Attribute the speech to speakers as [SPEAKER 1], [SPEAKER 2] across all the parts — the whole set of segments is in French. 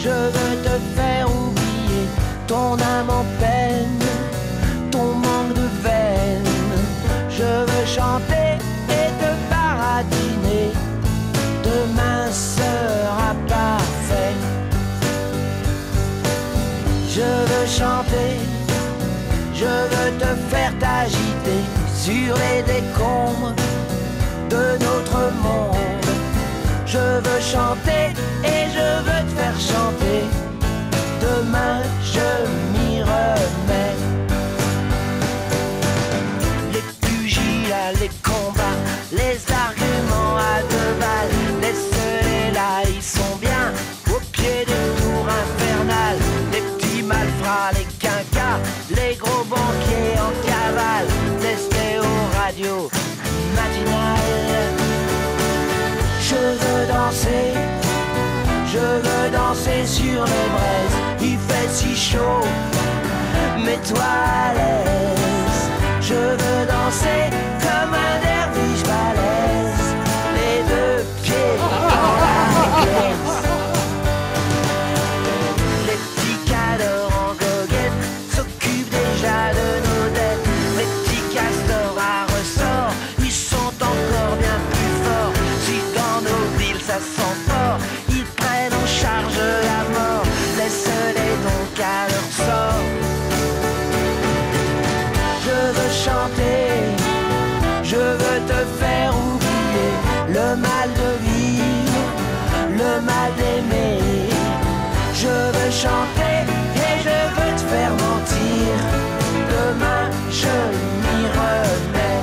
[SPEAKER 1] Je veux te faire oublier ton âme en peine, ton manque de veine. Je veux chanter et te baratiner. Demain sera parfait. Je veux chanter, je veux te faire t'agiter sur les décombres de notre monde. Je veux chanter et je veux te faire chanter. Demain je m'y remets. Les pugilats, les combats, les arguments à deux balles. Laisse-les là, ils sont bien au pied des tours infernales. Les petits malfrats, les quinquas, les gros banquiers en cavale. Laisse-les aux radios matinales. Je veux danser, je veux danser sur les braises. Il fait si chaud, mets-toi à l'aise. Je veux danser comme un derviche balèze, les deux pieds dans la glaise. Les petits cadors en goguette s'occupent déjà de nos dettes. Les petits castors à ressort, ils sont encore bien plus forts. Si dans nos villes ça sent fort, ils prennent en charge la mort. Laisse-les donc à leur sort. Je veux chanter, je veux te faire oublier le mal de vivre, le mal d'aimer. Je veux chanter et je veux te faire mentir. Demain je m'y remets.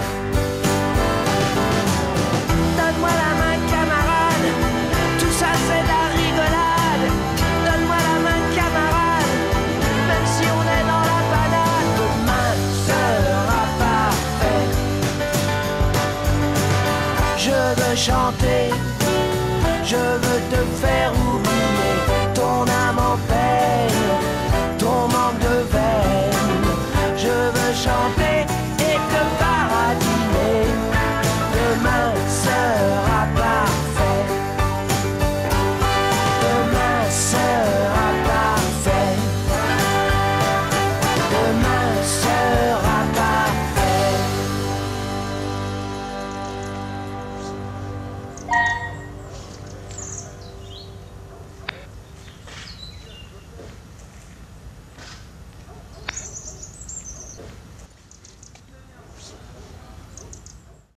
[SPEAKER 1] Donne-moi la main camarade, tout ça c'est de la rigolade. Donne-moi la main camarade, même si on est dans la panade. Demain sera parfait. Je veux chanter, je veux te faire oublier